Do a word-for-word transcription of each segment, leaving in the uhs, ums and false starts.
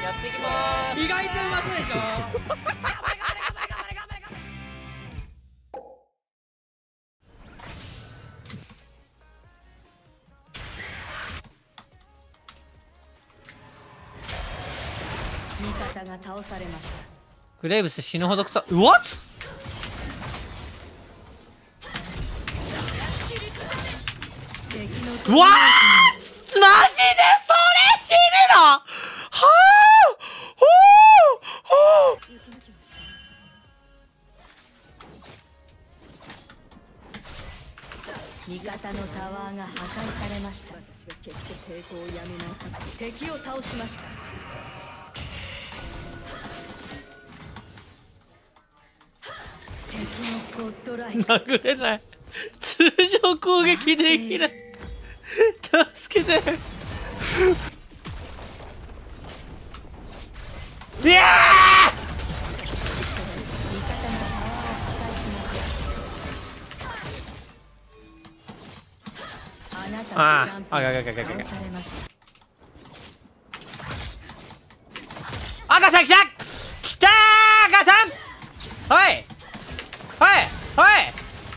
やっていきまーす。 意外とうまそうでしょ。 味方が倒されました。 グレイブス死ぬほどくさ。うわっうわーマジでそれ死ぬのはあほうほう味方のタワーが破壊されました。私は決して抵抗をやめない。敵を倒しました。敵のゴッドライト。 殴れない。通常攻撃できない。助けて。いやーああ、あがががががが。赤さん来た。来たー赤さん。はいはいはい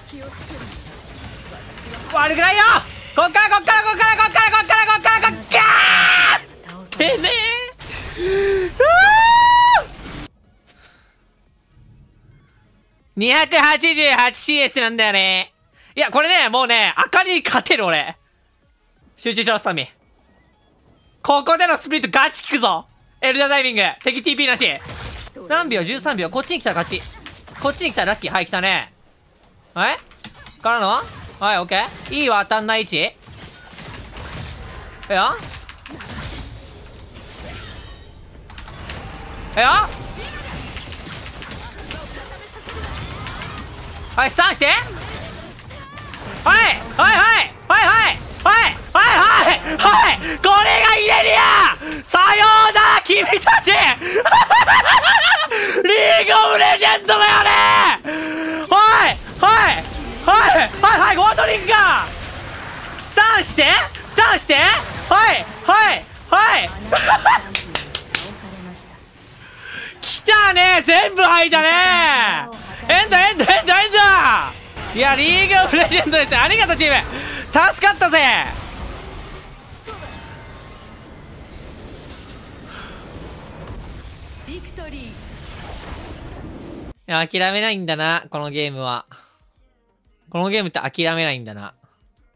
悪くないよ。こっからこっからこっからこっからこっからこっからこっからてねえ にひゃくはちじゅうはちシーエス なんだよね。いやこれねもうね赤に勝てる俺。集中しろスタミ。ここでのスプリットガチ効くぞ。エルダーダイビング敵 ティーピー なし。何秒じゅうさんびょう。こっちに来たら勝ち。こっちに来たらラッキー。はい来たね。はいからのはい、オッケー。いいわ、当たんない位置。いいよ。いいよ。はい、スタンして。はいはいはいはいはいはいはいはいはいこれがイレリアさようなら君たちリーグオブレジェンドだよね。はいはいはいはいはいゴートリンガースタンしてスタンしてはいはいはい来たね全部吐いたねエンドエンドエンドエンドいやリーグオブレジェンドです。ありがとうチーム助かったぜ。 ビクトリー。いや諦めないんだなこのゲームは。このゲームって諦めないんだな。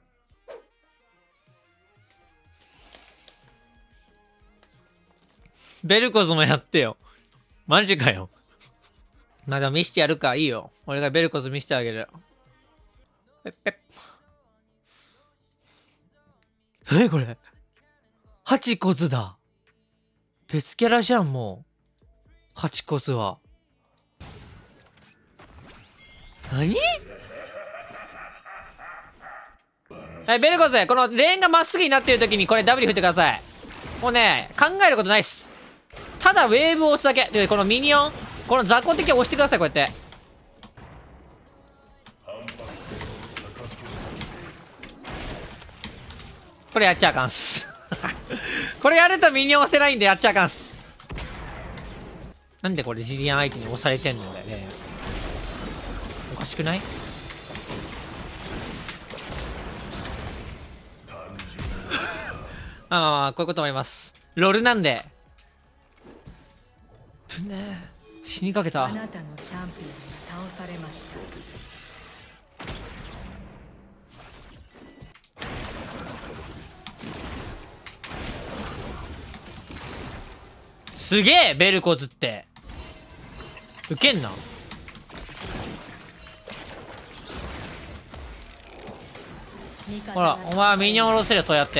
ベルコズもやってよ。マジかよ。まあでも見してやるか。いいよ。俺がベルコズ見してあげる。ペッペッ。何これハチコズだ。別キャラじゃんもう。ハチコズは。何はい、ベルコズ、このレーンがまっすぐになってる時にこれ ダブリュー 振ってください。もうね、考えることないっす。ただウェーブを押すだけ。で、このミニオン、この雑魚敵を押してください、こうやって。これやっちゃあかんっす。これやるとミニオン押せないんでやっちゃあかんっす。なんでこれジリアン相手に押されてんの俺ね。おかしくない？まあまあまあこういうこともあります。ロールなんで。ぶねえ死にかけた。 あなたのチャンピオンが倒されました。 すげえベルコズってウケんな。ほらお前はミニオン下ろせるよそうやって。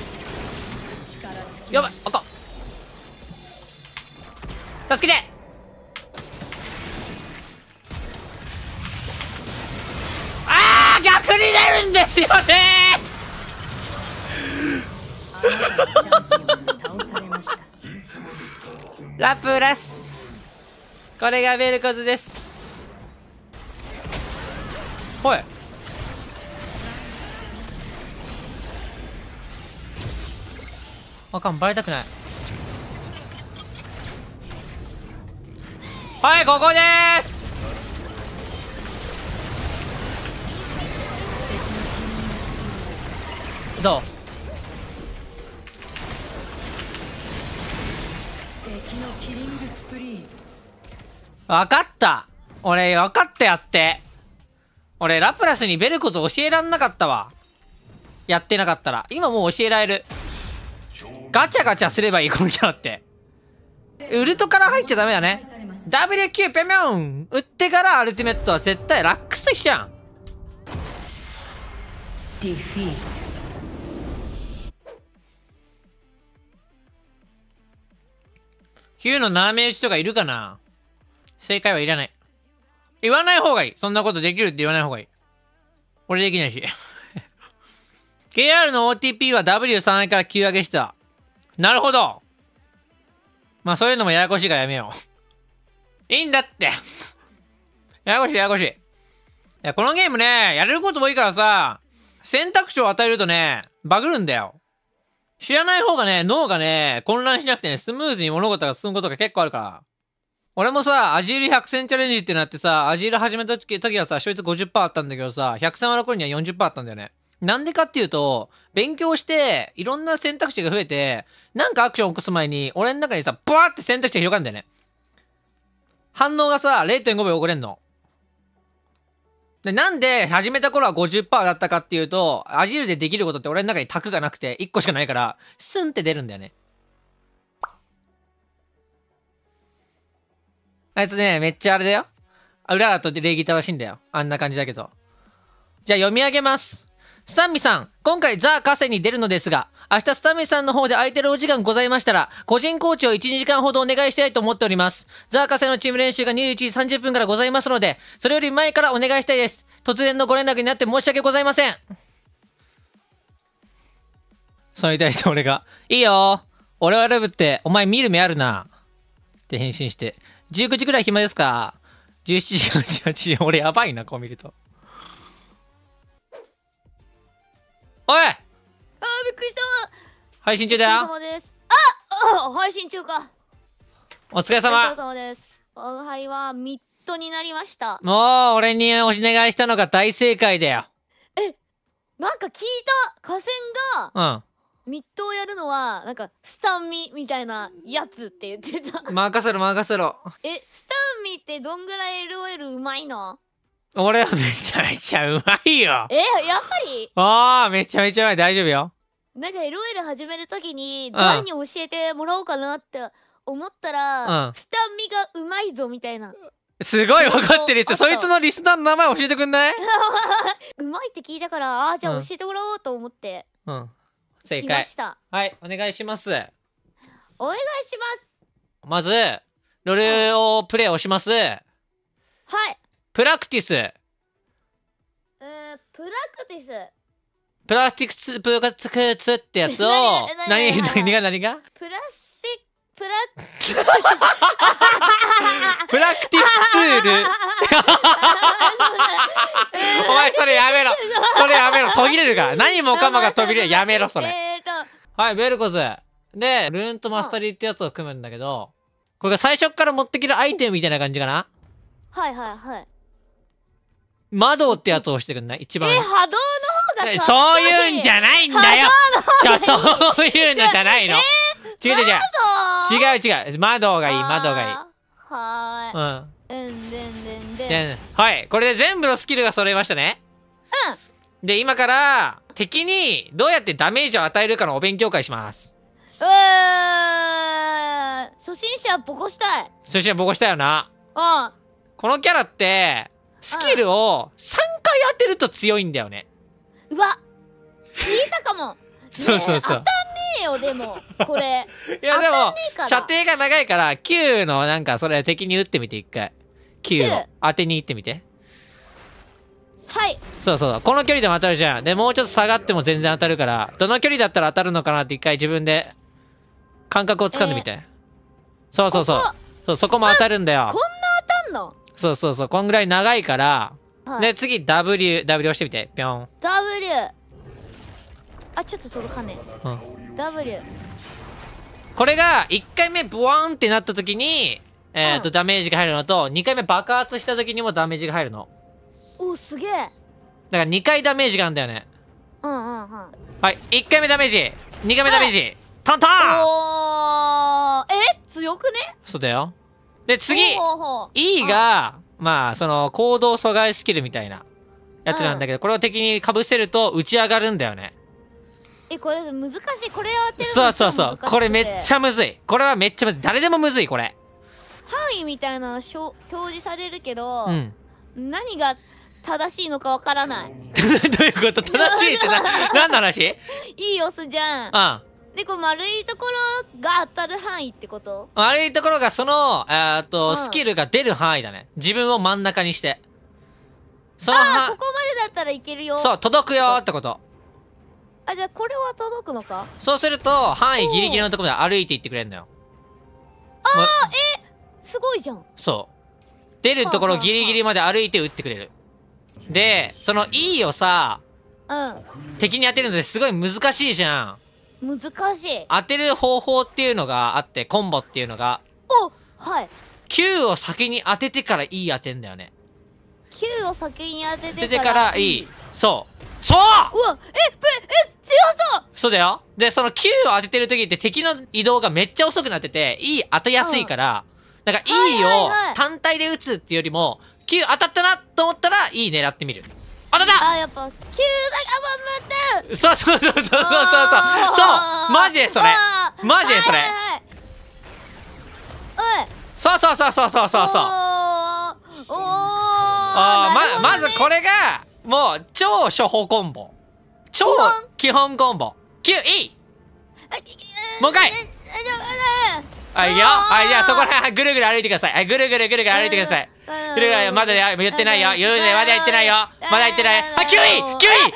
やばいあかん助けて。あー逆に出るんですよねラプラスこれがベルコズです。ほいあかんバレたくない。 はい、ここでーす。どう？ 敵のキリングスプリー。 わかった。俺、わかったやって。俺、ラプラスにベルコツ教えらんなかったわ。やってなかったら。今もう教えられる。ガチャガチャすればいい、このキャラって。ウルトから入っちゃダメだね。ダブリューキュー ペミョン打ってからアルティメットは絶対ラックスと一緒やん。 ディフィート。 キューの斜め打ちとかいるかな。正解はいらない。言わない方がいい。そんなことできるって言わない方がいい。俺できないし。ケーアール の オーティーピー は ダブリューさん から Q 上げしてた。なるほど。まあそういうのもややこしいからやめよう。いいんだって。ややこしいややこしい。いや、このゲームね、やれること多いからさ、選択肢を与えるとね、バグるんだよ。知らない方がね、脳がね、混乱しなくてね、スムーズに物事が進むことが結構あるから。俺もさ、アジールひゃく戦チャレンジってなってさ、アジール始めた時時はさ、勝率 ごじゅっパーセント あったんだけどさ、ひゃく戦終わる頃には よんじゅっパーセント あったんだよね。なんでかっていうと、勉強して、いろんな選択肢が増えて、なんかアクションを起こす前に、俺の中にさ、ブワーって選択肢が広がるんだよね。反応がさ、れいてんごびょう起これんの。で、なんで始めた頃は ごじゅっパーセント だったかっていうと、アジールでできることって俺の中にタクがなくていっこしかないから、スンって出るんだよね。あいつね、めっちゃあれだよ。裏だと礼儀正しいんだよ。あんな感じだけど。じゃあ読み上げます。スタンミさん、今回ザ・カセに出るのですが、明日スタンミさんの方で空いてるお時間ございましたら、個人コーチをいち、にじかんほどお願いしたいと思っております。ザ・カセのチーム練習がにじゅういちじさんじゅっぷんからございますので、それより前からお願いしたいです。突然のご連絡になって申し訳ございません。それに対して俺が、いいよ、俺はラブってお前見る目あるな。って返信して、じゅうくじくらい暇ですか？ じゅうしちじからじゅうはちじ、俺やばいな、こう見ると。おい！ あー、びっくりした。 配信中だよ。 お疲れ様です。ああ、配信中か。 お疲れお疲れ様。 様です。我輩はミッドになりました。 もう俺にお願いしたのが大正解だよ。 え、なんか聞いた。河川がうん。 ミッドをやるのはなんかスタンミみたいなやつって言ってた。 任せろ任せろ。 え、スタンミってどんぐらい エルオーエル うまいの？ 俺はめちゃめちゃうまいよ。 え、やっぱり？ ああ、めちゃめちゃうまい。大丈夫よ。 なんか エルオーエル 始めるときに誰に教えてもらおうかなって思ったら、 うん、 スタンミがうまいぞみたいな。 すごい分かってるやつ。そいつのリスナーの名前教えてくんない？ うまいって聞いたから、あーじゃあ教えてもらおうと思ってうん。正来ま解。 した。 はい、お願いします。 お願いします。 まず、ロールをプレイをします。 はい。 プラクティス。 えー、プラクティス。 プラクティス、プラクティスってやつを、 何何、何が何がプラステプラプラクティスツール。お前それやめろ。それやめろ。途切れるから。何もかもが途切れる。やめろ、それ。 えーとはい、ベルコズ。で、ルーンとマスタリーってやつを組むんだけど、これが最初から持ってきるアイテムみたいな感じかな。 はいはいはい。 魔導ってやつを押してくんない？一番。 え、波動の方がかっこいい。 そういうんじゃないんだよ。ちょ、そういうのじゃないの。違う違う違う。違う違う。魔導がいい、魔導がいい。 はーい。うん。うんでんでんでん。 で、はい。これで全部のスキルが揃いましたね。うん。で、今から、敵にどうやってダメージを与えるかのお勉強会します。 うー初心者ボコしたい。 そしてボコしたよな。 うん。 このキャラって、スキルをさんかい当てると強いんだよね。 うわ、聞いたかも。 そうそうそう。 当たんねえよ、でも、これ。 いやでも、 から射程が長いから、きゅうのなんかそれ敵に撃ってみて一回。きゅうを当てに行ってみて。 はい。 そうそう。この距離でも当たるじゃん。で、もうちょっと下がっても全然当たるから、どの距離だったら当たるのかなって一回自分で感覚をつかんでみて。えー、そうそうそう。そう、そこも当たるんだよ。 こんな当たんの？ そうそうそう。こんぐらい長いから、 はい、 で、次 W、W 押してみて。ぴょん。 W。あ、ちょっと届かねえ。 うん。 W。 これがいっかいめブワーンってなった時に、 えっと、 うんダメージが入るのと、にかいめ爆発した時にもダメージが入るの。 おすげえ。 だからにかいダメージがあるんだよね。 うんうんうん。 はい、いっかいめダメージ、にかいめダメージ、トントン。 おー、え強くね。 そうだよ。で、次、 ほうほうほう E が、まあ、その、行動阻害スキルみたいなやつなんだけど、これを敵に被せると打ち上がるんだよね。 えこれ難しい。これやってるのそうそうそう。これめっちゃゃむずい。これはめっちゃむずい。誰でもむずい、これ。 範囲みたいなのしょ表示されるけど、 うん。 何が正しいのかわからない。 どういうこと正しいってな、何の話？ いいオスじゃん。 うん。 でこう丸いところが当たる範囲ってこと？ 悪いところがその、えーっと、 うんスキルが出る範囲だね。自分を真ん中にして。そのああはここまでだったらいけるよ。 そう、届くよーってこと。 あじゃあこれは届くのか？ そうすると、範囲ギリギリのところまで歩いていってくれるのよ。 あもうあえすごいじゃん。 そう。出るところギリギリまで歩いて撃ってくれる。で、その E をさ、 う敵に当てるのですごい難しいじゃん。 ん難しい。 当てる方法っていうのがあって、コンボっていうのが、 おはい。 キュー を先に当ててから E 当てんだよね。 きゅうを先に当て当ててかてからら E。そう。そううわえぷえ強そう。 そうだよ。で、その Q を当ててる時って敵の移動がめっちゃ遅くなってて、E 当てやすいから、だから E はいはいをはい単体で打つっていうよりも、Q 当たったなと思ったら E 狙ってみる。当たったあやっぱきゅうだが待って。 そうそうそうそうそうそうそうあーマジでそれあーマジでそれはいはいはいおいそうそうそうそうそうそうそうおーおーあーなるほどねままずこれがもう超初歩コンボ超基本コンボ Q E あもう一回ええでもねあいいよあーはいじゃあそこら辺ぐるぐる歩いてくださいはいぐるぐるぐるぐる歩いてくださいうんぐるぐるまだや言ってないよ言うねまだ言ってないよまだ言ってないあ Q E Q E Q E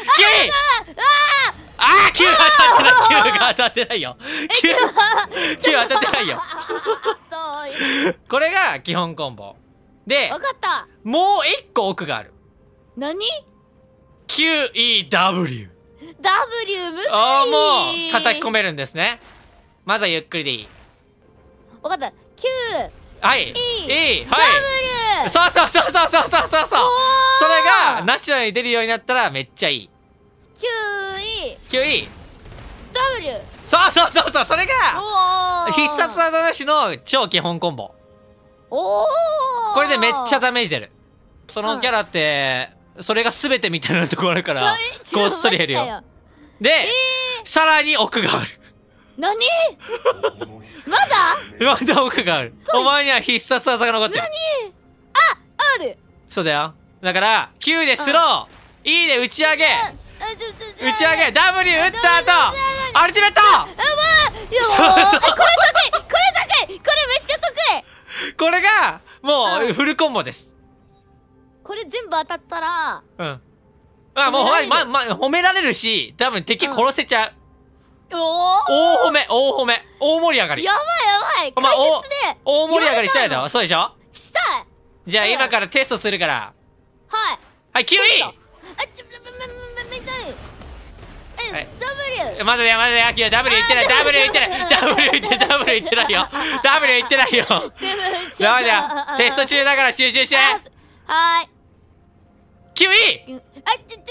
あー Q が当たってない Q が当たってないよ Q Q 当たってないよ遠いこれが基本コンボでわかった。 もう一個奥がある何キューイーダブリュー W むずい。 ああもう叩き込めるんですねまずはゆっくりでいいわかった。Q はい E いいはい W そうそうそうそうそうそうそうそうおーそれがナチュラルに出るようになったらめっちゃいい Q E キューイー W そうそうそうそうそれがおー必殺技なしの超基本コンボおおこれでめっちゃダメージ出るそのキャラってそれが全てみたいなところあるからこっそり減るよで、 えさらに奥がある何まだまだ奥があるお前には必殺技が残ってるあるそうだよだから Q でスロー E で打ち上げあちょちょ打ち上げ W 打った後アルティメットあまあいやそうそうもこれ高いこれ高いこれめっちゃ得意これがもううんフルコンボですこれ全部当たったらうんあもう褒められるまま褒められるし多分敵殺せちゃうおお大褒め大褒め大盛り上がりやばいやばいまあ解説で大盛り上がりしたいだ言われろそうでしょたいしたいじゃあうん今からテストするからはいはい キューイーあちょめめめめめ痛いえ、 はい W まだだよまだだよ W 言ってない W 言ってない W 言って W 言ってないよ W 言ってないよダメだよテスト中だから集中してあはーいキューイーうんあちょちょ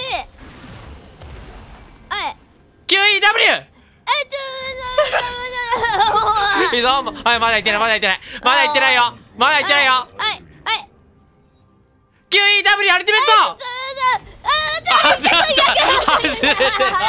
はいキューイーダブリューあちょいいぞはいまだ言ってないまだ言ってないまだ言ってないよまだ言ってないよはいはいキューイーダブリュー アルティメットあ外れた外れ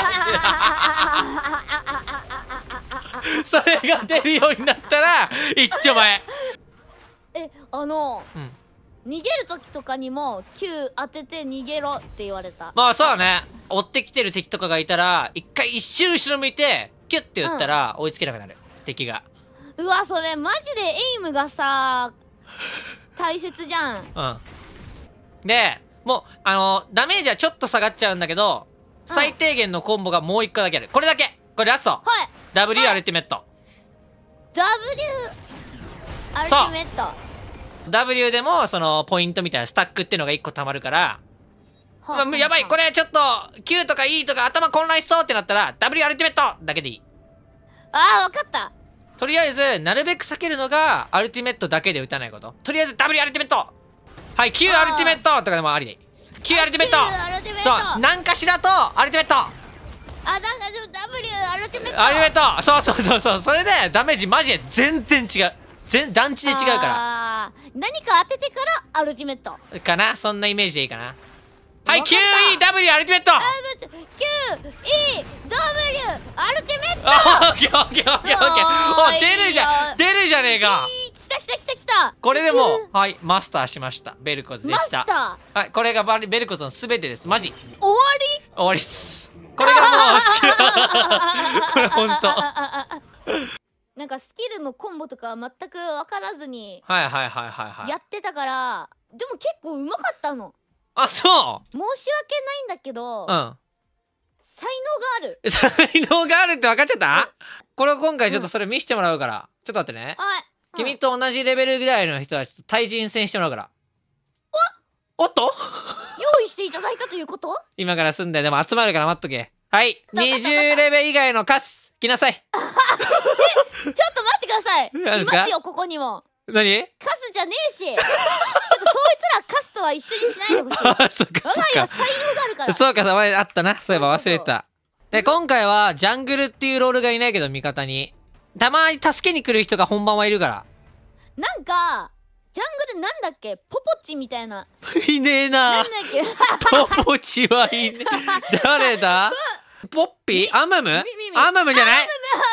たそれが出るようになったら一丁前えあのうん逃げる時とかにも Q 当てて逃げろって言われたまあそうだね追ってきてる敵とかがいたら一回一周後ろ向いてキュッて打ったら追いつけなくなる敵がうわそれマジでエイムがさ大切じゃんうんでもうあのダメージはちょっと下がっちゃうんだけどうん最低限のコンボがもう一個だけあるこれだけこれラストはい W はいアルティメット W アルティメット W でもそのポイントみたいなスタックっていうのがいっこたまるからはあまあやばいこれちょっと Q とか E とか頭混乱しそうってなったら W アルティメットだけでいいあーわかったとりあえずなるべく避けるのがアルティメットだけで打たないこと。とりあえず W アルティメット、はい Q アルティメットとかでもありで Q アルティメット、 アルティメットそう何かしらとアルティメット、 あ、なんかでも W アルティメットアルティメット、そうそうそうそう、それでダメージマジで全然違う、全団地で違うかあー何か当ててからアルティメット。 らかな、そんなイメージでいいかな。はいわか Q った E W アルティメット、 Q E W アルティメット。 あオッケーオッケーオッケーオッケー、おおー出るじゃん出るじゃねえか。 いい来た来た来た来た。 これでもいううはいマスターしました。ベルコズでマスしたターはい、これがバリベルコズのすべてです。マジ終わり。 終わりっす。これがもう好きこれほんとなんかスキルのコンボとか全く分からずにはいはいはいはいはい。 やってたから、でも結構うまかったの。 あ、そ申し訳ないんだけど、 う、うん才能がある。 才能があるって分かっちゃった、これを今回ちょっとそれ見せてもらうから、ちょっと待ってね。 はい、 君と同じレベルぐらいの人はちょっと対人戦してもらうから。おおっと用意していただいたということ？ 今からすんだよ。でも集まるから待っとけ。はいわかったにじゅうレベル以外のカス来なさい。 ちょっと待ってください。 何ですかいますよ、ここにも。 何カスじゃねえし。ちょっとそいつらカスとは一緒にしないでほしい。 あそっかそっ我が家はか才能があるから。 そうか、さ前あったな。そういえば忘そうそうそうれてた。で、今回はジャングルっていうロールがいないけど味方に。たまに助けに来る人が本番はいるから。 なんかジャングルなんだっけ、ポポチみたいな。 いねえな。 なんだっけ。 ポポチはいねえ。誰だポッピーアムムみみみアムムじゃない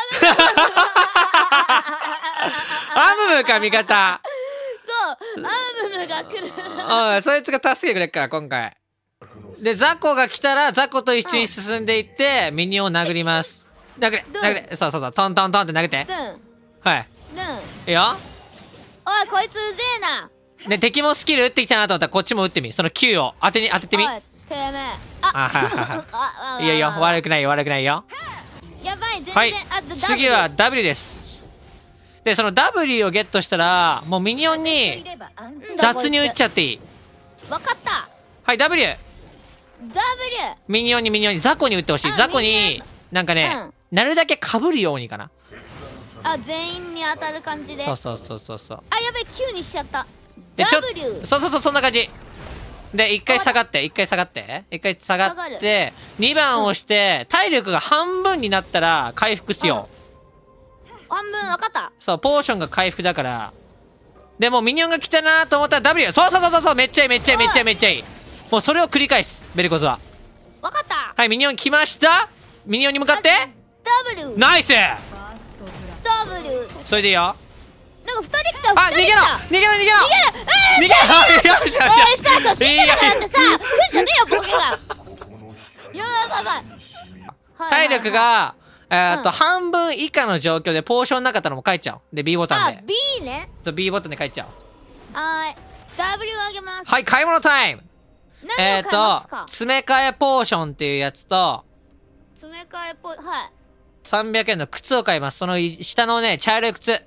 アムムか味方。 そう、アームムが来る。 おいそいつが助けてくれっから今回。でザコが来たらザコと一緒に進んでいってミニオンを殴ります。殴れドゥン殴れ、そうそうそう、トントントンって投げて。 ドゥンはいドゥン。 いいよ。 おいこいつうぜえな。 で敵もスキル打ってきたなと思ったらこっちも打ってみ。その Q を当てに当ててみ。 おいてめえ。あ、 あはいはいはいああいいよいいよ、悪くないよ悪くないよ。 やばい、全然。 はいあと次は W です。でその W をゲットしたらもうミニオンに雑に打っちゃっていい。 わかった。 はい W。 W。 ミニオンにミニオンにザコに打ってほしい。 あザコミニになんかね、なるだけ被るようにかな。 あ、全員に当たる感じで。 そうそうそうそうそう。 あ、やべえ、Q にしちゃった。 でちょっ W。 そうそうそう、そんな感じで一回下がって一回下がって一回下が下がるってにばんを押して体力が半分になったら回復しよう。 半分わかった。 そうポーションが回復だから。でもうミニオンが来たなと思ったら W。 そうそうそうそうそう、めっちゃいいめっちゃいいめっちゃいいめっちゃいい。もうそれを繰り返すベルコズは。 わかった。 はいミニオン来ました。ミニオンに向かって W。 ナイス。 W。 それでいいよ。 なんか二人来た。 あ逃げろ二人来た。 逃げろ逃げろ逃げろよしよしよおいし。 さ、初心者だからってさ、来んじゃねえよ、ボケが。やばいやばい。 体力がえーっとうん半分以下の状況でポーションなかったらもう帰っちゃう。で B ボタンあ、 で B ね。 そう B ボタンで帰っちゃう。 はーい。W あげます。 はい買い物タイム。えーっ何を買いますか。 と詰め替えポーションっていうやつと詰め替えっぽい。はい。 さんびゃくえんの靴を買います。その下のね茶色い靴。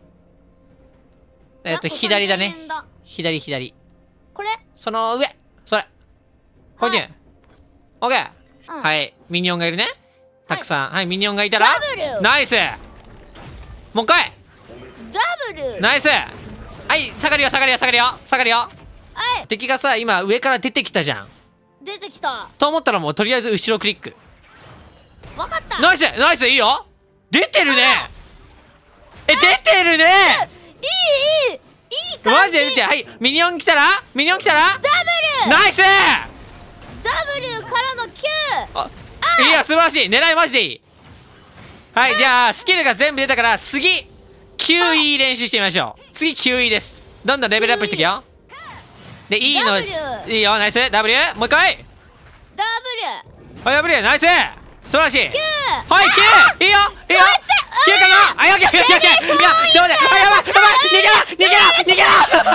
えーっとなんか左だねさんぜんえんだ。 左左これ。 その上それ購入。オッケー。 うんはいミニオンがいるねたくさん。はいミニオンがいたら W。 ナイス。もう一回 W。 ナイス。はい下がるよ下がるよ下がるよ下がるよ。 はい。 敵がさ今上から出てきたじゃん出てきた。 と思ったらもうとりあえず後ろクリック。 わかった。 ナイスナイスいいよ。出てるね。え出てるね。 いいいいいい感じ。 マジで出てる。はいミニオン来たらミニオン来たら W。 ナイス。 W からの Q。 あいや素晴らしい。狙いマジでいい。はいじゃあスキルが全部出たから次 キューイー 練習してみましょう。次 キューイー です。どんどんレベルアップしていくよ。で E の W いいよナイス W もう一回 W。 はい W ナイス素晴らしい。 Q。 はい Q いいよいいよ Q かなあやばいやばいやばいやばい。いやどうだあやばいやばい逃げろ逃げろ逃げろ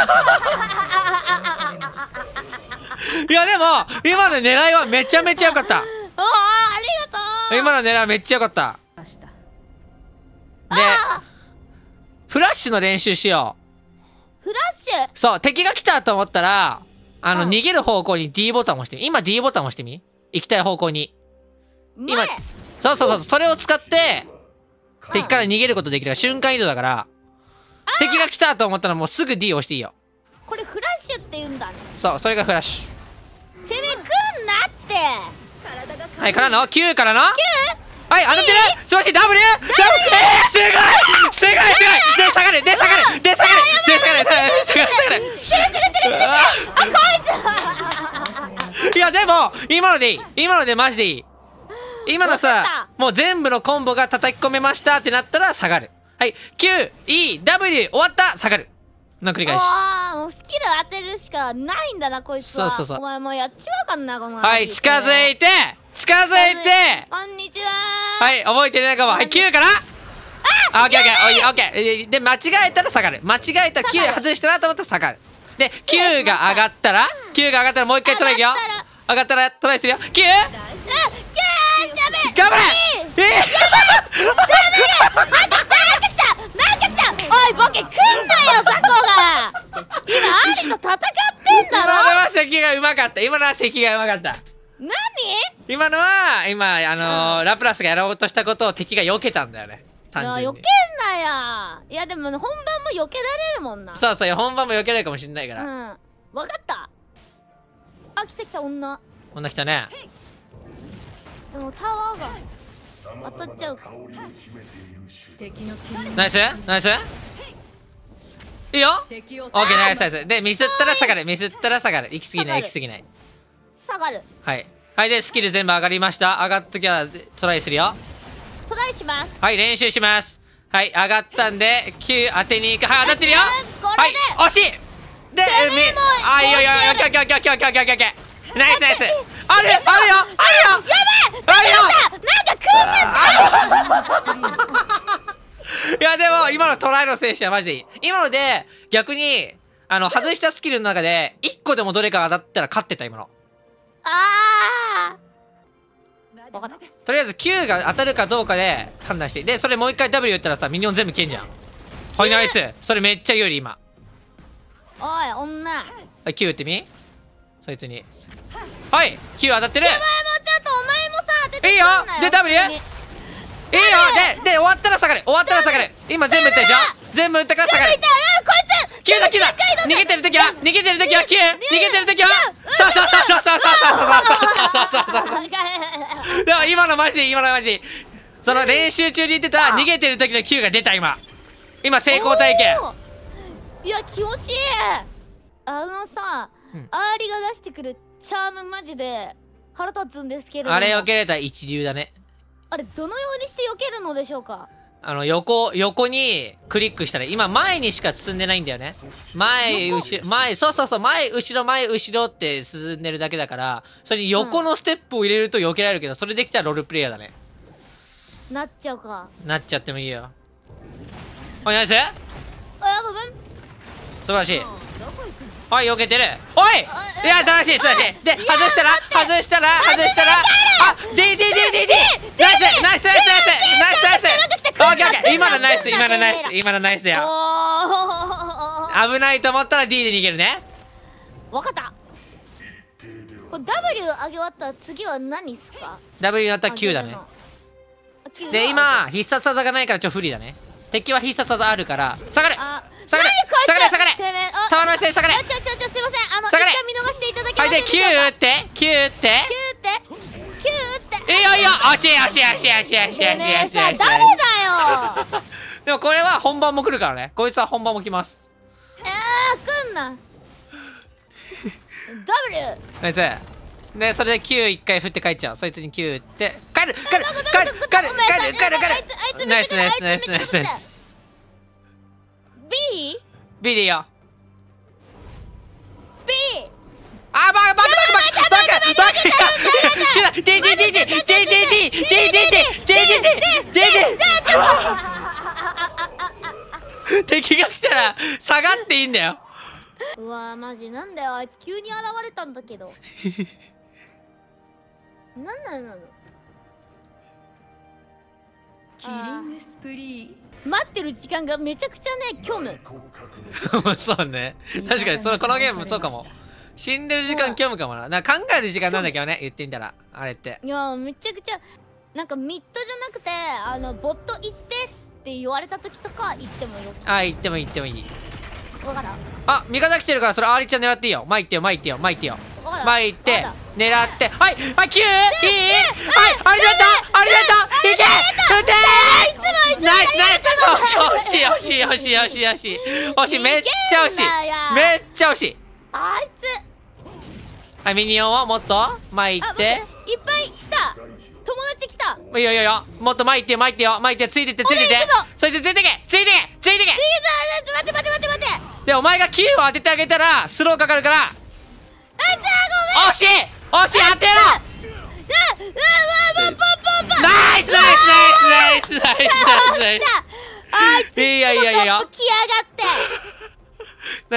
いやでも今の狙いはめちゃめちゃ良かった。 ああ、ありがとう。 今の狙いはめっちゃ良かったであフラッシュの練習しよフラッシュ。 う。そう敵が来たと思ったらあのうん逃げる方向に D ボタンを押してみ。今 D ボタンを押してみ。行きたい方向に。今前。 そうそうそうそれを使って敵から逃げることできる瞬間移動だから、敵が来たと思ったらもうすぐ D を押していいよ。 これフラッシュって言うんだね。 そう、それがフラッシてめえ来んなって。 ュ。はい、からの Q からの Q？ はい、当たってる。素晴らしい。 W？ ダブル。えー、すごいすごいすごい。で下がるで下がるで下がるで下がるで下がるで下がる下がる。 死ぬ死ぬ死ぬ死ぬ。あ、こいつ。 いやでも今のでいい。今のでマジでいい。今のさ、もう全部のコンボが叩き込めましたってなったら下がる。はい、 Q、E、W 終わった下がるの繰り返し。 ああ、もうスキル当てるしかないんだなこいつは。 そうそうそう。 お前もうやっちまうかんなこの。 はい、近づいて近づいて。 こんにちは。 はい、覚えてるかも。はい、Q からあ、オッケーオッケーオッケー。で間違えたら下がる。間違えたら Q 外したなと思ったら下がる。で Q が上がったら Q が上がったらもう一回トライいくよ。上がったらトライするよ。 Q 頑張れ。えー、 なんか来たなんか来たなんか来た。おいボケ来んなよザコが。今アリと戦ってんだろ。 今のは敵がうまかった。今のは敵がうまかった。 何？ 今のは今あのー、ラプラスがやろうとしたことを敵が避けたんだよね。単純に。 いや避けんなや。いやでも本番も避けられるもんな。 そうそう、本番も避けられるかもしれないから。 うん。わかった。あ、来た来た女。 女来たね。 でもタワーが当たっちゃうか。 ナイスナイス。いいよ。オッケー、ナイスナイス。でミスったら下がる。ミスったら下がる。行き過ぎない行き過ぎない。 下がる。 はいはい。でスキル全部上がりました。上がった時はトライするよ。 トライします。 はい、練習します。はい、上がったんで Q 当てに行く。はい、当たってるよ。はい、惜しい。でみあ、いいよいいよ。オッケーオッケーオッケーオッケーオッケーオッケーオッケー。ナイスナイス。あるあるよあるよ。 やべえ。あるよ。なんか来んねん。 いやでも今のトライの選手はマジでいい。今ので逆にあの外したスキルの中でいっこでもどれかが当たったら勝ってた今の。 ああ。分かった。 とりあえず Q が当たるかどうかで判断して、でそれもう一回 W 打ったらさミニオン全部消えんじゃん。はい、ナイス。それめっちゃ有利今。 おい女。 はい、Q 打ってみ。そいつに。はい、Q 当たってる。 お前もちょっとお前もさ当ててくんなよ。 いいよ。で W。いいよ。でで終わったら下がる。終わったら下がる。今全部打ったでしょ。全部打ったから下がる。 こいつ Q だ Q だ。逃げてる時は逃げてる時は Q。逃げてる時はそうそうそうそうそうそうそうそうそうそうそう。でも今のマジでいい。今のマジでいい。その練習中に言ってた逃げてる時の Q が出た今。今成功体験。 いや気持ちいい。あのさ、うん、アーリが出してくるチャームマジで腹立つんですけれども、 あれ避けれたら一流だね。 あれどのようにして避けるのでしょうか。 あの横横にクリックしたら今前にしか進んでないんだよね。前後ろ前、そうそうそう、前後ろ前後ろって進んでるだけだから、それに横のステップを入れると避けられるけど、それできたらロールプレイヤーだね。 なっちゃうか。 なっちゃってもいいよ。おいナイス。 あ、ごめん。 素晴らしい。はい、避けてる。おい、いや素晴らしい素晴らしい。で外したら外したら外したらあ ディーディーディーディーディー。ナイスナイスナイスナイスナイスナイスナイス。オッケーオッケー。今のナイス今のナイス今のナイスだよ。危ないと思ったら D で逃げるね。 わかった。これ W 上げ終わったら次は何っすか。 W になったら Q だね。で今必殺技がないからちょっと不利だね。敵は必殺技あるから下がれ下がれ下がれ下がれ。タワーの下で下がれ。 ちょちょちょすいません。あの一下がれ。 回見逃していただきまはいで Q 打って Q 打って Q 打って Q 打って。 いいよいいよ。惜しい惜しい惜しい惜しい惜しい惜しい惜しい惜しい。 誰だよ。 でもこれは本番も来るからね。こいつは本番も来ます。 えー来んな。W ナイス。でそれで Q 一回振って帰っちゃう。そいつに Q 打って帰る帰る帰る帰る帰る帰る帰る帰る。ナイスナイスナイスナイスナイス。 B？ B でいいよ。 B？ あバカバカバカバカバカバカ。違う D D D D D D D D D D D D D D。 敵が来たら下がっていいんだよ。 うわマジなんだよ、あいつ急に現れたんだけど。なんなの。 キリングスプリー。 待ってる時間がめちゃくちゃね虚無。 そうね、確かにそのこのゲームそうかも。死んでる時間虚無かもな。なんか考える時間なんだけどね、言ってみたらあれって。 いやめちゃくちゃなんかミッドじゃなくてあのボット行ってって言われた時とか行ってもよ。 あ、行ってもいい行ってもいい。 わかった。 あ、味方来てるからそれアーリちゃん狙っていいよ。前行ってよ前行ってよ前行ってよ。 わかった。 前行ってわかっ狙って、はいはい、キューいい、はいありがとうありがとう、いけ撃てー、ナイスナイス、惜しい惜しい惜しい惜しい惜しい惜しい、めっちゃ惜しいめっちゃ惜しい。 あいつはい、ミニオンをもっと前行って、 いっぱい来た。友達来た。 いいよいいよいいよ、もっと前行ってよ前行ってよ前行って、ついてってついてって俺行くぞ、 そいつついてけついてけついてけ。 いいぞ、待って待って待って待って。 でお前がキューを当ててあげたらスローかかるから。 あいつは惜しい惜しい、当てろ。 ごめん。うわうわもうポンポンポン。 ナイスナイスナイスナイスナイスナイスナイス。 あいついやいやいやいやトップ来やがって。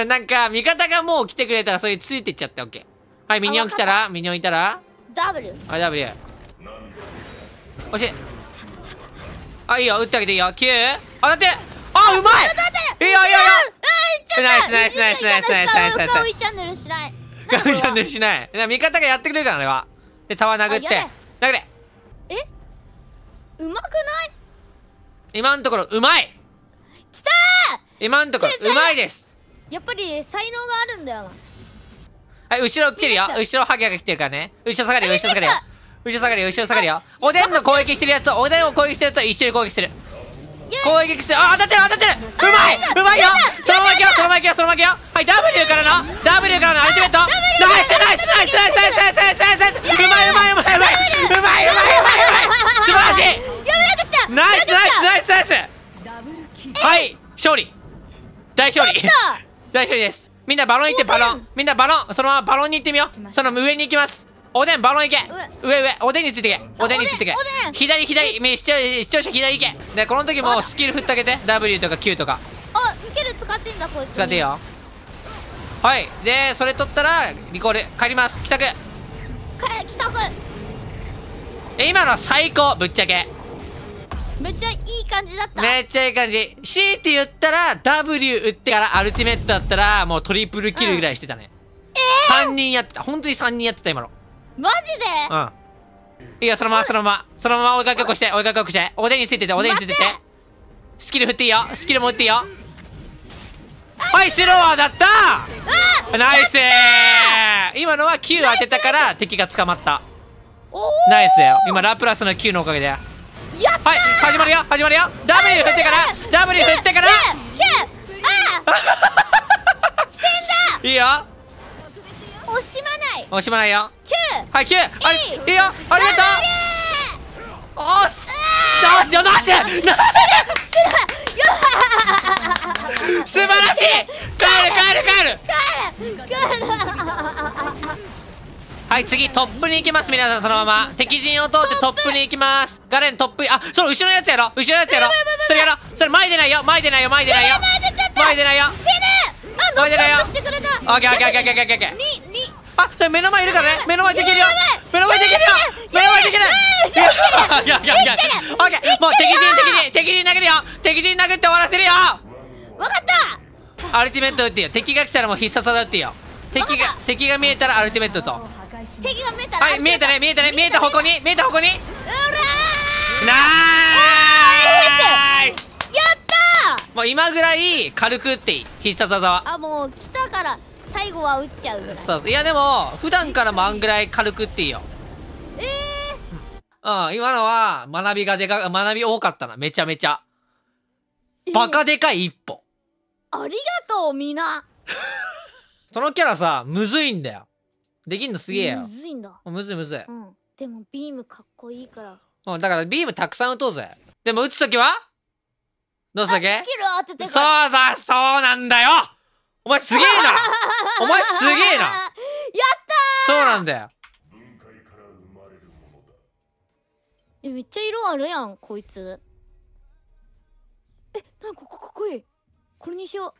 ななんか味方がもう来てくれたらそれついてっちゃってオッケー。はい、ミニオン来たらミニオンいたら W。 はい、 W。 惜しい。あ、いいよ撃ってあげていいよ。キュー当たって、あ、うまい。いいよいいよいいよ。ナイスナイスナイスナイスナイスナイスナイス。 ガウイチャンネルしない。 ガウチャンネルしない。味方がやってくれるからあれは。でタワー殴ってあや殴れ。 え、うまくない？ 今のところうまい。 きた今のところうまいです。 ー。やっぱり才能があるんだよな。 はい、後ろ来てるよ。後ろハゲが来てるからね。後ろ下がるよ後ろ下がるよ後ろ下がるよ後ろ下がるよ。おでんの攻撃してるやつとおでんを攻撃してるやつと一緒に攻撃してる。攻撃してる。あ、当たってる当たってる。うまいうまいよ。そのままいけよそのままいけよそのままいけよ。はい、 W からの W からのアルティメット。ナイスナイスナイスナイスナイスナイスナイスナイスナイス。うまいうまいうまいうまいうまいうまいうまいうまい。素晴らしい。 やめなってきた。 ナイスナイスナイスナイス。はい勝利、大勝利大勝利です。みんなバロン行ってバロン、みんなバロン、そのままバロンに行ってみよう。その上に行きます。おでんバロン行け。上上おでんについてけ。おでんについてけ。左左視聴視聴者左行け。でこの時もスキル振ってあげて。 W とか Q とかあ、スキル使ってんだこいつ。 使っていいよ。はい、でそれ取ったらリコール帰ります。帰宅。 か帰宅。 え今のは最高ぶっちゃけ。 めっちゃいい感じだった。 めっちゃいい感じ。 C って言ったら W 打ってからアルティメットだったらもうトリプルキルぐらいしてたね。さんにんやってた。本当にさんにんやってた今の。 マジで？ うんいいよ、そのままそのままそのまま追いかけっこして追いかけっこして。おでんについてておでんについてて。スキル振っていいよ。スキルも打っていいよ。はい、スロワーだったー。ナイスー。今のは Q 当てたから敵が捕まった。ナイスだよ。今ラプラスの Q のおかげで。 やったー。 はい始まるよ始まるよ。 W 振ってから W 振ってから。 死んだ。 いいよ。 惜しまない。 惜しまないよ。 キュー。 はい Q あいいいいよ。ありがとう。おっしどうしようどうしよう素晴らしい。帰る帰る帰る。はい次トップに行きます。皆さんそのまま敵陣を通ってトップに行きます。ガレントップ。あ、その後ろのやつやろ後ろのやつやろ。それやろ。それ前出ないよ前出ないよ前出ないよ前出ないよ。 死ぬ。あ、ノックアウトしてくれた。 オッケーオッケーオッケーオッケーオッケー。 ににあ、それ目の前いるからね。目の前できるよ。目の前できるよ。目の前できる。いやいやいやいや。オッケー。もう敵陣敵陣敵陣投げるよ。敵陣殴って終わらせるよ。 わかった。 アルティメット打ってよ。敵が来たらもう必殺技打ってよ。敵が敵が見えたらアルティメットと。 敵が見えたら。 はい見えたね見えたね見えた方向に見えた方向に。 うらナイス。 ー。やったー。 もう今ぐらい軽く打っていい必殺技は。 あ、もう来たから最後は打っちゃうぐらい。 そうそう。いやでも普段からもあんぐらい軽く打っていいよ。 ええうん、今のは学びがでか学び多かったな。めちゃめちゃバカでかい一歩。 ありがとうみんな。 そのキャラさむずいんだよ。できんのすげえよ。 むずいんだ。 むずいむずい。 うん。でもビームかっこいいから。 うん、だからビームたくさん打とうぜ。でも打つときはどうするだけ。 スキル当ててそうから。 だそうなんだよ。お前すげえなお前すげえな。 やったそうなんだよ。 ー。え、めっちゃ色あるやんこいつ。え、なんかかっこいい。これにしよ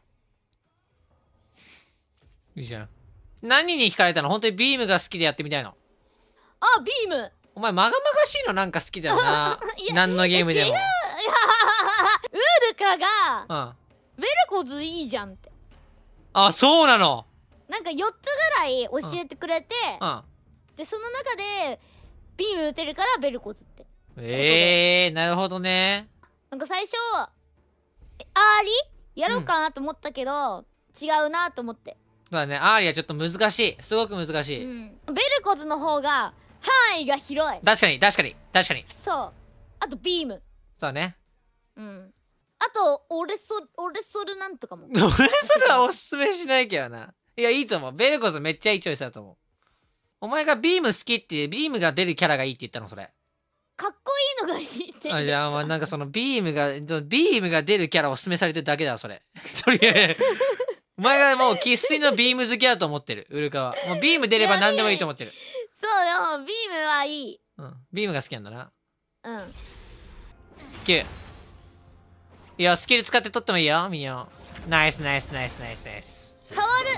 いいじゃん。何に惹かれたの。本当にビームが好きでやってみたいの。 う。あ、ビーム。 お前まがまがしいのなんか好きだよな。何のゲームでも。 違う。いやウールカがうん。 ベルコズいいじゃんって。 あ、そうなの。 なんかよっつぐらい教えてくれて、 うん。 でその中でビーム打てるからベルコズって。 えー、なるほどね。 なんか最初えアーリーやろうかなと思ったけど、違うなと思って。 そうだね、アーリーはちょっと難しい。すごく難しい。 うん、ベルコズの方が範囲が広い。 確かに、確かに、確かに。 そう。あとビーム。 そうだね。 うん。あと、俺そ、俺そるなんとかも。 俺それはおすすめしないけどな。いや、いいと思う。ベルコズめっちゃいいチョイスだと思う。お前がビーム好きって、ビームが出るキャラがいいって言ったの、それ。 かっこいいのがいいって。 あ、じゃあ、まあ、なんかそのビームが、ビームが出るキャラをおすすめされてるだけだわ、それ。とりあえず。お前がもう生粋のビーム好きだと思ってる、ウルカは。もうビーム出れば何でもいいと思ってる。 そうよ、ビームはいい。 うん、ビームが好きなんだな。 うん。 きゅう。いや、スキル使って取ってもいいよ、ミニオン。ナイスナイスナイスナイスナイス。 触る。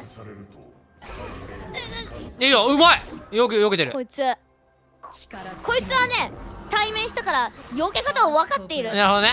いいよ、うまい。よくよけてる。 こいつ。こいつはね、対面したから避け方を分かっている。 なるほどね。 いや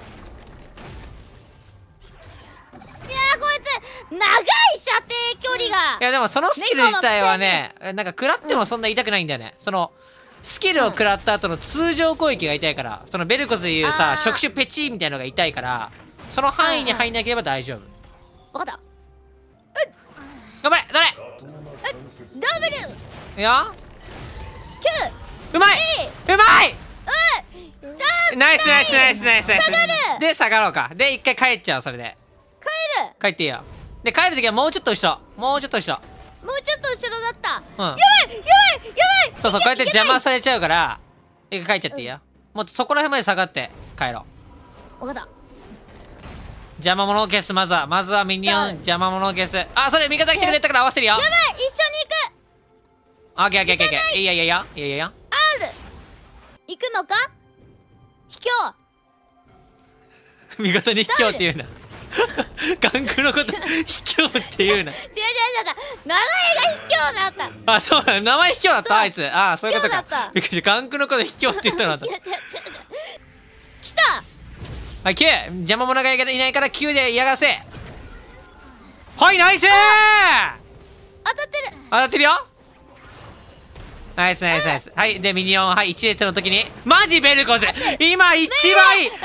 ー、こいつ長い射程距離が。 いやでもそのスキル自体はね、なんか食らってもそんな痛くないんだよね。そのスキルを食らった後の通常攻撃が痛いから、そのベルコスでいうさ、触手ペチーみたいなのが痛いから、その範囲に入んなければ大丈夫。 分かった。 頑張れ、どれ。 ダブル。 いや。 きゅう。 うまいうまい。ナイスナイスナイスナイスナイス。で下がろうか。で一回帰っちゃう。それで帰る。 帰っていいよ。で帰るときはもうちょっと後ろ、もうちょっと後ろ。 もうちょっと後ろだった。 うん。やばいやばいやばい。 そうそう、こうやって邪魔されちゃうから一回帰っちゃっていいよ。もうそこら辺まで下がって帰ろう。分かった。 邪魔者を消す。まずはまずはミニオン邪魔者を消す。あ、それ味方来てくれたから合わせるよ。 やばい、一緒に行く。 オッケーオッケーオッケー。いいよいいよいいよいいよいいよ。 R 行くのか。卑怯。 味方に卑怯って言うな。ガンクのこと卑怯って言うな。 違う違う違う、名前が卑怯だった。 あ、そうなの、名前卑怯だったあいつ。ああ、そういうことか。 卑怯だった。 びっくりした。ガンクのこと卑怯って言ったのだった。 違う違う違う違う。来た。 はい、きゅう。邪魔者がいないからきゅうで嫌がらせ。はい、ナイスー。 当たってる。 当たってるよ。ナイスナイスナイス。はい、でミニオン、はい、一列の時にマジベルコズ今一番いい。マジでいい。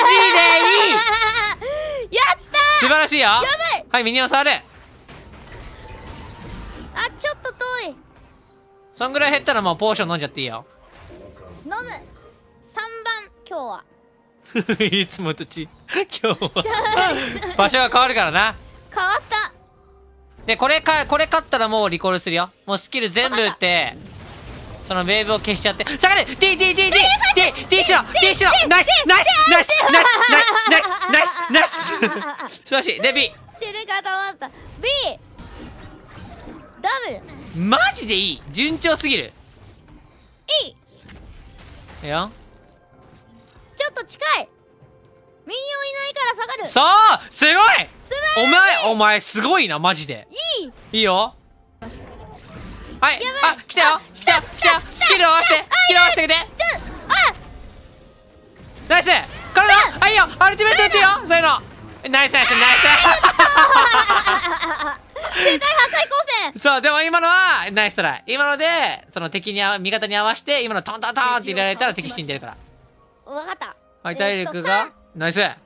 やったー。 素晴らしいよ。やばい。 はい、ミニオン触る。 あ、ちょっと遠い。 そんぐらい減ったらもうポーション飲んじゃっていいよ。 飲む。さんばん今日は。 いつもとち今日は場所が変わるからな。 変わった。 でこれかこれ勝ったらもうリコールするよ。もうスキル全部打ってそのウェーブを消しちゃって。下がれ !D! D! D! D! D! D! しろ !D! しろナイスナイスナイスナイスナイスナイスナイスナイス素晴らしい。で B! 死ぬかと思った。 B! ダブル。 マジでいい。順調すぎる。 E! いいよ。 ちょっと近い。ミニオンいないから下がる。 そうすごい。 素晴らしい。 お前お前すごいなマジで。 いいいいよ。はい、あ、来たよ来たよ来たよ。スキル合わせてスキル合わせてあげて。ナイス。これだ。あ、いいよ。アルティメット打ってよ。そういうのナイスナイスナイス。世界破壊光線。 そうでも今のはナイストライ。今のでその敵に味方に合わせて今のトントントンって入れられたら敵死んでるから。 分かった。 はい、体力がナイス。 んだ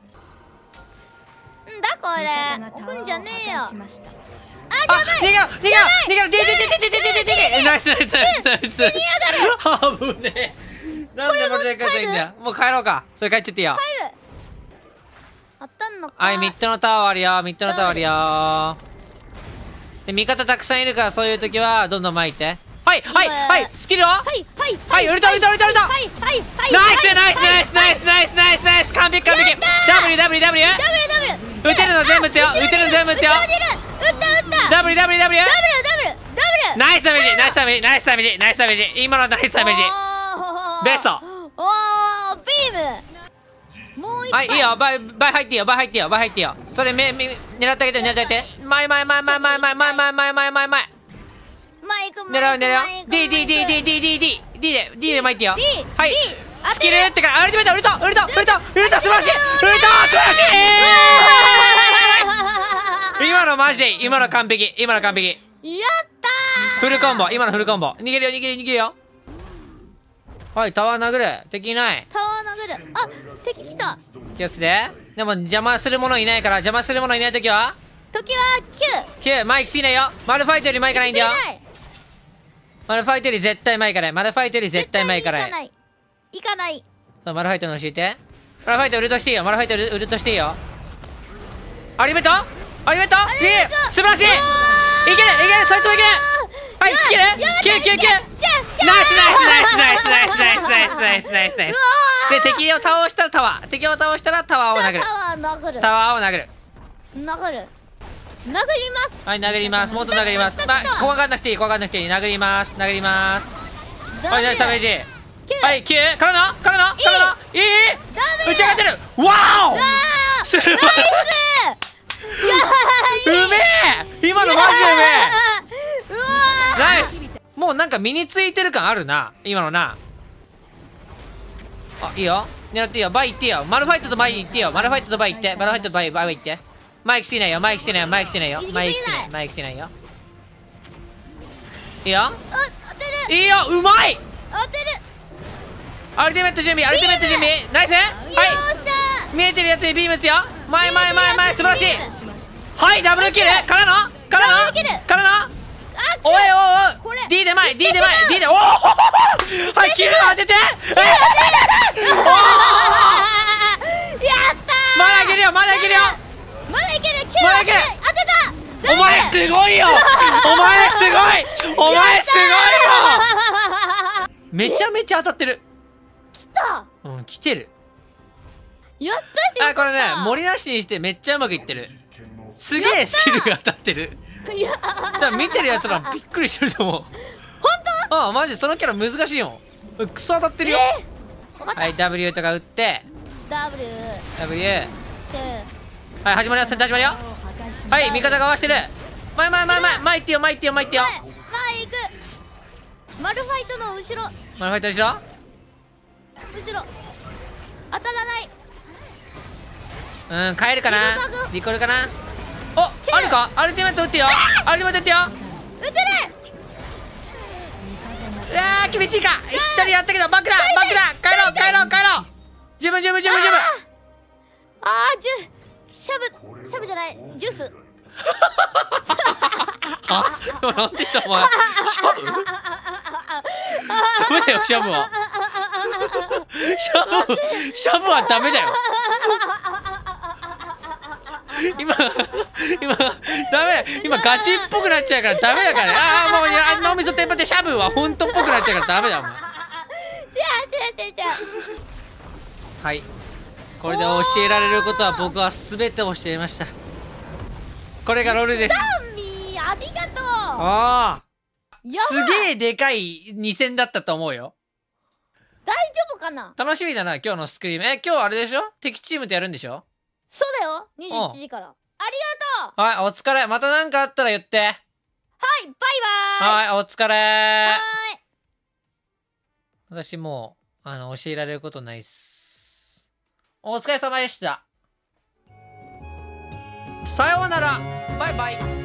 これ置くんじゃねえよ。あ、 逃げろ逃げろ逃げろ。デデデデデデデデデナイスナイスナイスナイス。危ねえ。なんでこれで帰るんだよ。もう帰ろうか。それ帰っちゃっていいよ。 帰る。当たんのか。 はい、ミッドのタワーあるよ。ミッドのタワーあるよ。で味方たくさんいるからそういう時はどんどん前行って。はいはいはいスキルをはいはいはいウルトウルトウルトウルト。 はいはいはい。 ナイスナイスナイスナイスナイスナイスナイス。完璧完璧。 ダブリューダブリューダブリューダブルダブル。 打てるの全部打つよ。打てるの全部打つよ。 打った打った。 ダブリューダブリューダブリューダブルダブルダブル。 ナイスダメージナイスダメージナイスダメージナイスダメージ。今のナイスダメージベスト。 おービーム。もう一はいいいよ。倍倍入っていいよ。倍入っていいよ。倍入っていいよ。それめめ狙ってあげて狙ってあげて。前前前前前前前前前前前前マイク狙う狙う。 D D D D D D D D で D で巻いてよ。 D はい D スキルってからアルティメットウルトウルトウルトウルト素晴らしい。ウルト素晴らしい。今のマジでいい。今の完璧。今の完璧。 やったー。 フルコンボ。今のフルコンボ。逃げるよ逃げるよ逃げるよ。 はい、タワー殴る。敵いない。 タワー殴る。あ、敵来た。 気をつけて。でも邪魔する者いないから、邪魔する者いないときは時はきゅう、前きすぎないよ。マルファイトより前からいいんだよ。 ない。 マルファイトより絶対前からい。マルファイトより絶対前からい。 行かない。行かない。 そう、マルファイトの教えて。マルファイトウルトしていいよ。マルファイトウルウルトしていいよ。アリメットアリメットいい素晴らしいいけるいけるそいつもいけるはい、いけるきゅうきゅうきゅうナイスナイスナイスナイスナイスナイスナイスナイスナイスナイスで、敵を倒したらタワー。敵を倒したらタワーを殴る。 タワー殴る。 タワーを殴る。 殴る。殴ります。 はい、殴ります。もっと殴ります。まあ、怖がんなくていい、怖がんなくていい。殴ります。殴ります。はい、ナイスダメージ。はい、きゅうからのからのからのいい打ち上がってるわおすごいうめえ今のマジでうめえナイスもうなんか身についてる感あるな、今のな。あ、いいよ。狙っていいよ。バイ行っていいよ。マルファイトとバイ行っていいよ。マルファイトとバイ行って。マルファイトとバイ、バイ行って。前来てないよ。前来てないよ。前来てないよ。前来てない。前来てないよ。いいよ。いいよ。うまい当てる。 アルティメット準備、アルティメット準備。ナイスはい見えてるやつにビーム打つよ。前前前前素晴らしい。はい、ダブルキルからのからのからのおいおいおい D で前 D で前 D でおおはい、キル当てておおやったーまだいけるよ、まだいけるよ、 まだいける。きゅうまだいける。 当てた。 お前すごいよお前すごいお前すごいよめちゃめちゃ当たってる。 来た。 うん、来てる。 やっといてよかった。 あ、これね、盛りなしにしてめっちゃうまくいってる。すげえスキルが当たってる。 いや、 だから見てるやつらびっくりしてると思う。 本当？ああ、マジでそのキャラ難しいもん。クソ当たってるよ。 えー、分かった。 はい、W とか打って W W ではい、始まりよ、戦闘始まりよ。はい、味方が合わしてる。前前前前前行ってよ、前行ってよ、前行ってよ。 前前行く。マルファイトの後ろマルファイト後ろ後ろ当たらない。 うん、帰るかなリコタグリコルかなお、あるかアルティメット打ってよ。アルティメット打ってよ。 打てないうわー、厳しいか。一人やったけどバックだバックだ。帰ろう帰ろう帰ろう。十分十分十分十分。 あー、ジュシャブシャブじゃないジュース。 は今なんて言ったお前。シャブダメだよ、シャブは。シャブシャブはダメだよ。今今ダメ、今ガチっぽくなっちゃうからダメだからね。ああ、もういや、脳みそテンパってシャブは本当っぽくなっちゃうからダメだお前。 違う違う違う違う。 はい、これで教えられることは僕は全て教えました。これがロールです。 ダンミーありがとう。 ああ、 やばすげえでかいに戦だったと思うよ。 大丈夫かな。 楽しみだな、今日のスクリーム。え、今日あれでしょ、敵チームとやるんでしょ。 そうだよ。にじゅういちじから。ありがとう。 はい、お疲れ。また何かあったら言って。 はい、バイバイ。 はい、お疲れ。 はーい。 私もう、あの、教えられることないっす。お疲れ様でした。さようなら。バイバイ。